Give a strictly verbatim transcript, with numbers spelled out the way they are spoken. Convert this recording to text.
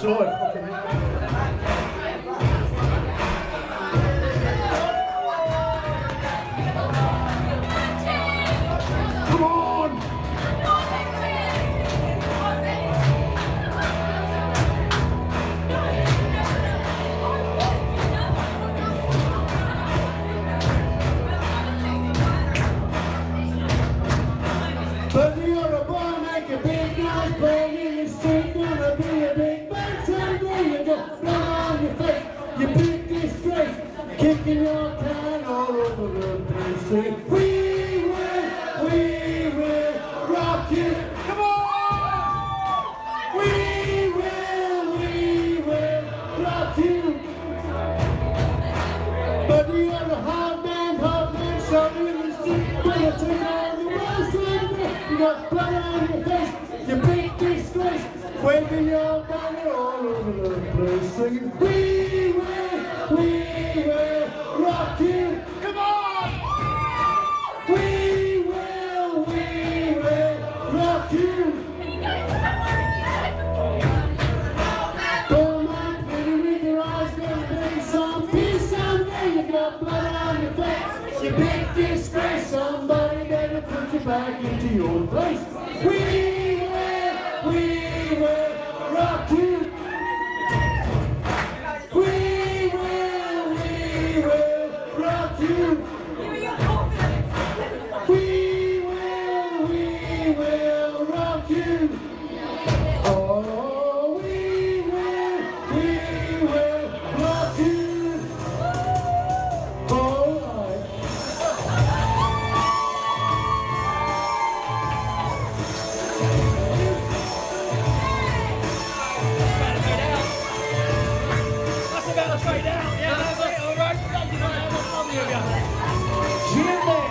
sword. Okay. Come on! But you're a boy, make a big noise, playing in the street, gonna be a big bang someday. You got blood on your face, you big disgrace, kicking your can all over the place. Saying, we will, we will rock you. Come on! We will, we will rock you. But you're a hard man, hard man, so in the street, gonna take all the worst of it. You got blood on your face, you big disgrace, waving your banner all over the place, singing, we will, we will rock you. Come on! We will, we will rock you. Don't mind getting with your eyes, gonna bring some peace someday. You got blood on your face, you big disgrace, somebody better put you back into your place. We will, we will rock you. We will, we will rock you. We will, we will rock you. Oh, we will, we will rock you. All right. That's about to fade out. Yeah, that's it. All right. Thank you very much. Love you guys. Jimmy.